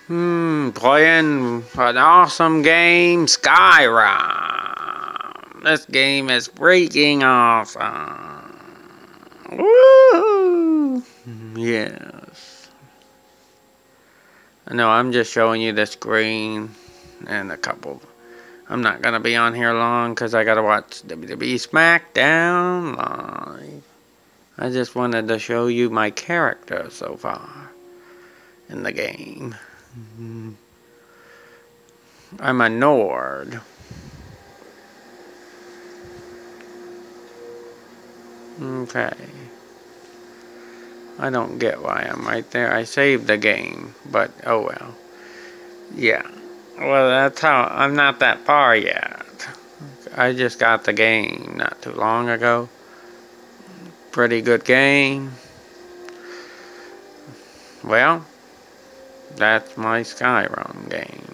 Playing an awesome game, Skyrim. This game is freaking awesome. Woo! Yes. No, I'm just showing you the screen and a couple. I'm not gonna be on here long because I gotta watch WWE SmackDown live. I just wanted to show you my character so far in the game. I'm a Nord. Okay. I don't get why I'm right there. I saved the game, but oh well. Yeah. Well, that's how. I'm not that far yet. I just got the game not too long ago. Pretty good game. Well, that's my Skyrim game.